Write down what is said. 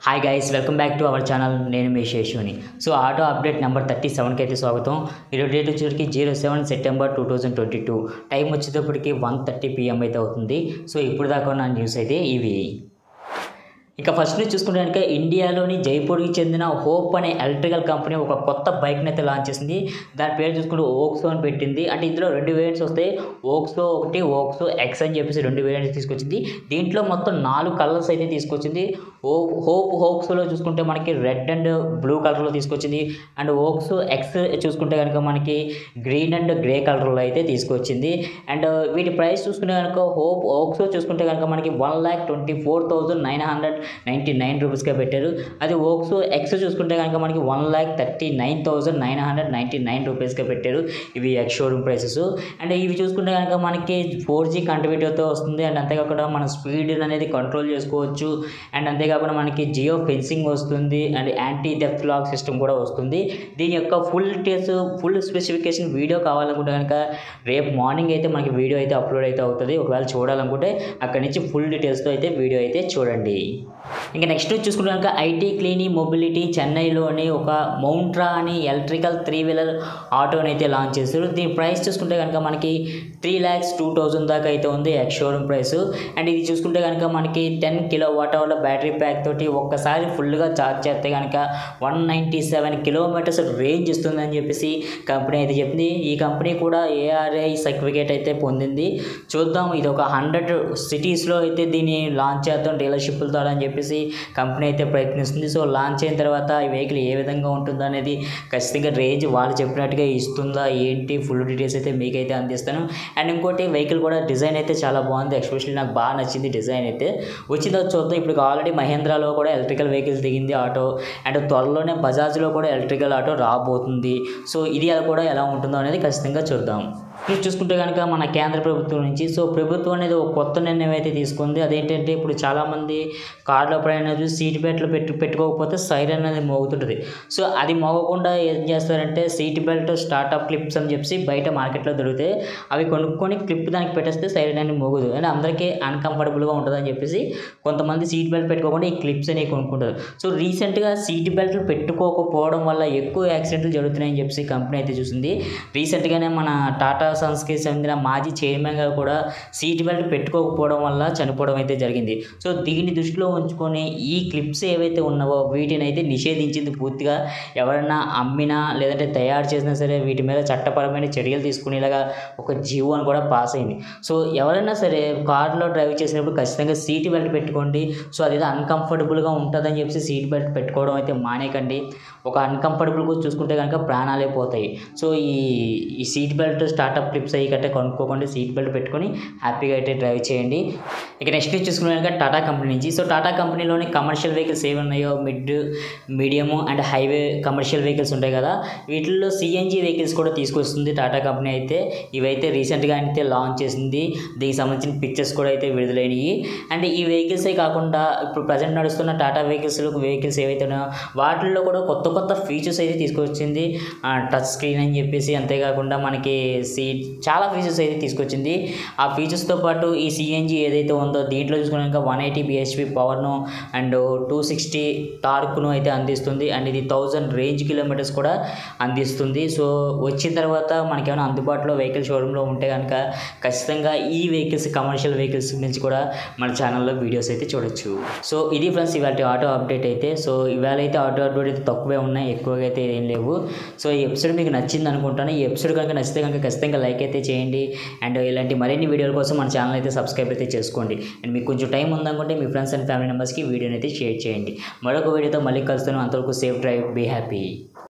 Hi guys, welcome back to our channel. నేను మీ శేషుని. సో ఆటో అప్డేట్ నెంబర్ 37కి అయితే స్వాగతం. ఈరోజు డేట్ వచ్చేసరికి 07 సెప్టెంబర్ 2022. టైం వచ్చేటప్పటికి 1:30 PM అయితే అవుతుంది. సో ఇప్పుడు దాకా ఉన్న న్యూస్ అయితే ఇవి. ఇక ఫస్ట్ నుంచి చూసుకుంటే కనుక ఇండియాలోని జైపూర్కి చెందిన హోప్ అనే ఎలక్ట్రికల్ కంపెనీ ఒక కొత్త బైక్ని అయితే లాంచ్ చేసింది. దాని పేరు చూసుకుంటే ఓక్సో అని పెట్టింది. అంటే ఇందులో 2 వేరియంట్స్ వస్తాయి. ఓక్సో ఒకటి, ఓక్సో ఎక్స్ అని చెప్పేసి 2 వేరియంట్స్ తీసుకొచ్చింది. దీంట్లో మొత్తం 4 కలర్స్ అయితే తీసుకొచ్చింది. ఓక్సోలో చూసుకుంటే మనకి రెడ్ అండ్ బ్లూ కలర్లో తీసుకొచ్చింది. అండ్ ఓక్సో ఎక్స్ చూసుకుంటే కనుక మనకి గ్రీన్ అండ్ గ్రే కలర్లో అయితే తీసుకొచ్చింది. అండ్ వీటి ప్రైస్ చూసుకుంటే కనుక ఓక్సో చూసుకుంటే కనుక మనకి 1,24,999 రూపీస్గా పెట్టారు. అది ఓక్సో ఎక్స్ చూసుకుంటే కనుక మనకి 1,39,999 రూపీస్గా పెట్టారు. ఇవి ఎక్స్ షోరూమ్ ప్రైసెస్. అండ్ ఇవి చూసుకుంటే కనుక మనకి 4G కనెక్టివిటీతో వస్తుంది. అండ్ అంతేకాకుండా మన స్పీడ్ అనేది కంట్రోల్ చేసుకోవచ్చు. అండ్ అంతేకాకుండా మనకి జియో ఫెన్సింగ్ వస్తుంది. And anti theft lock system కూడా వస్తుంది. దీని యొక్క full details, full specification video కావాలనుకుంటే కనుక రేపు మార్నింగ్ అయితే మనకి వీడియో అయితే అప్లోడ్ అయితే అవుతుంది. ఒకవేళ చూడాలనుకుంటే అక్కడి నుంచి ఫుల్ డీటెయిల్స్తో అయితే వీడియో అయితే చూడండి. ఇంకా నెక్స్ట్ చూసుకుంటే కనుక ఐటీ క్లీనీ మొబిలిటీ చెన్నైలోని ఒక మౌంట్రా అని ఎలక్ట్రికల్ 3-వీలర్ ఆటోని అయితే లాంచ్ చేశారు. దీని ప్రైస్ చూసుకుంటే కనుక మనకి 3,02,000 దాకా అయితే ఉంది ఎక్స్ షోరూమ్ ప్రైస్. అండ్ ఇది చూసుకుంటే కనుక మనకి 10 kWh బ్యాటరీ ప్యాక్ తోటి ఒక్కసారి ఫుల్గా ఛార్జ్ చేస్తే కనుక 197 కిలోమీటర్స్ రేంజ్ ఇస్తుందని చెప్పేసి కంపెనీ అయితే చెప్పింది. ఈ కంపెనీ కూడా ARAI సర్టిఫికేట్ అయితే పొందింది. చూద్దాం, ఇది ఒక 100 సిటీస్లో అయితే దీన్ని లాంచ్ చేద్దాం డీలర్షిప్ల ద్వారా అని చెప్పేసి కంపెనీ అయితే ప్రయత్నిస్తుంది. సో లాంచ్ అయిన తర్వాత ఈ వెహికల్ ఏ విధంగా ఉంటుందో అనేది ఖచ్చితంగా రేంజ్ వాళ్ళు చెప్పినట్టుగా ఇస్తుందా ఏంటి ఫుల్ డీటెయిల్స్ అయితే మీకైతే అందిస్తాను. అండ్ ఇంకోటి వెహికల్ కూడా డిజైన్ అయితే చాలా బాగుంది. ఎస్పెషల్లీ నాకు బాగా నచ్చింది డిజైన్ అయితే. వచ్చిందో చూద్దాం. ఇప్పుడు ఆల్రెడీ మహేంద్రాలో కూడా ఎలక్ట్రికల్ వెహికల్స్ దిగింది ఆటో. అండ్ త్వరలోనే బజాజ్లో కూడా ఎలక్ట్రికల్ ఆటో రాబోతుంది. సో ఇది కూడా ఎలా ఉంటుందో అనేది ఖచ్చితంగా చూద్దాం. ఇప్పుడు చూసుకుంటే కనుక మన కేంద్ర ప్రభుత్వం నుంచి ప్రభుత్వం అనేది ఒక కొత్త నిర్ణయం అయితే తీసుకుంది. అదేంటంటే ఇప్పుడు చాలామంది కార్లో ప్రయాణం చూసి సీట్ బెల్ట్లు పెట్టుకోకపోతే సైరన్ అనేది మోగుతుంటుంది. సో అది మోగకుండా ఏం చేస్తారంటే సీట్ బెల్ట్ స్టార్ట్అప్ క్లిప్స్ అని చెప్పి బయట మార్కెట్లో దొరుకుతాయి. అవి కొనుక్కొని క్లిప్ దానికి పెట్టేస్తే సైరన్ అనేది మోగదు. అంటే అందరికీ అన్కంఫర్టబుల్గా ఉంటుందని చెప్పేసి కొంతమంది సీట్ బెల్ట్ పెట్టుకోకుండా ఈ క్లిప్స్ అనేవి కొనుక్కుంటారు. సో రీసెంట్గా సీట్ బెల్ట్లు పెట్టుకోకపోవడం వల్ల ఎక్కువ యాక్సిడెంట్లు జరుగుతున్నాయని చెప్పి కంపెనీ అయితే చూసింది. రీసెంట్గానే మన టాటా సన్స్కి చెందిన మాజీ చైర్మన్ గారు కూడా సీట్ బెల్ట్ పెట్టుకోకపోవడం వల్ల చనిపోవడం అయితే జరిగింది. సో దీన్ని దృష్టిలో ఉంచుకొని ఈ క్లిప్స్ ఏవైతే ఉన్నావో వీటిని అయితే నిషేధించింది పూర్తిగా. ఎవరైనా అమ్మినా లేదంటే తయారు చేసినా సరే వీటి మీద చట్టపరమైన చర్యలు తీసుకునేలాగా ఒక జీవోని కూడా పాస్ అయింది. సో ఎవరైనా సరే కార్లో డ్రైవ్ చేసినప్పుడు ఖచ్చితంగా సీట్ బెల్ట్ పెట్టుకోండి. సో అదేదో అన్కంఫర్టబుల్గా ఉంటుందని చెప్పి సీట్ బెల్ట్ పెట్టుకోవడం అయితే మానేకండి. ఒక అన్కంఫర్టబుల్గా చూసుకుంటే కనుక ప్రాణాలే పోతాయి. సో ఈ సీట్ బెల్ట్ స్టార్ట్అప్ క్లిప్స్ అయ్యి కట్టే కొనుక్కోకుండా సీట్ బెల్ట్ పెట్టుకొని హ్యాపీగా అయితే డ్రైవ్ చేయండి. ఇక నెక్స్ట్ చూసుకునే కనుక టాటా కంపెనీ నుంచి. సో టాటా కంపెనీలోని కమర్షియల్ వెహికల్స్ ఏవి ఉన్నాయో medium and highway commercial vehicles ఉంటాయి కదా, వీటిల్లో CNG వెహికల్స్ కూడా తీసుకొస్తుంది టాటా కంపెనీ అయితే. ఇవైతే రీసెంట్గా అయితే లాంచ్ చేసింది. దీనికి సంబంధించిన పిక్చర్స్ కూడా అయితే విడుదలైనవి. అండ్ ఈ వెహికల్సే కాకుండా ఇప్పుడు ప్రజెంట్ నడుస్తున్న టాటా వెహికల్స్ ఏవైతే ఉన్నాయో వాటిల్లో కూడా కొత్త ఫీచర్స్ అయితే తీసుకొచ్చింది. టచ్ స్క్రీన్ అని చెప్పేసి, అంతేకాకుండా మనకి చాలా ఫీచర్స్ అయితే తీసుకొచ్చింది. ఆ ఫీచర్స్తో పాటు ఈ CNG ఏదైతే ఉందో దీంట్లో చూసుకున్నాక 180 bhp పవర్ను అండ్ 260 టార్క్ను అయితే అందిస్తుంది. అండ్ ఇది 1000 రేంజ్ కిలోమీటర్స్ కూడా అందిస్తుంది. సో వచ్చిన తర్వాత మనకేమైనా అందుబాటులో వెహికల్ షోరూంలో ఉంటే కనుక ఖచ్చితంగా ఈ వెహికల్స్ కమర్షియల్ వెహికల్స్ నుంచి కూడా మన ఛానల్లో వీడియోస్ అయితే చూడొచ్చు. సో ఇది ఫ్రెండ్స్ ఇవాళ ఆటో అప్డేట్ అయితే. సో ఇవాళ అయితే ఆటో అప్డేట్ అయితే తక్కువే ఉన్నాయి, ఎక్కువగా అయితే ఏం లేవు. సో ఈ ఎపిసోడ్ మీకు నచ్చింది అనుకుంటాను. ఈ ఎపిసోడ్ కనుక నచ్చితే కనుక ఖచ్చితంగా లైక్ అయితే చేయండి. అండ్ ఇలాంటి మరిన్ని వీడియోల కోసం మన ఛానల్ అయితే సబ్స్క్రైబ్ అయితే చేసుకోండి. అండ్ మీకు కొంచెం టైం ఉందనుకుంటే మీ ఫ్రెండ్స్ అండ్ ఫ్యామిలీ మెంబర్స్కి వీడియోని అయితే షేర్ చేయండి. మరొక వీడియోతో మళ్ళీ కలుస్తాను. అంతవరకు సేఫ్ డ్రైవ్, బీ హ్యాపీ.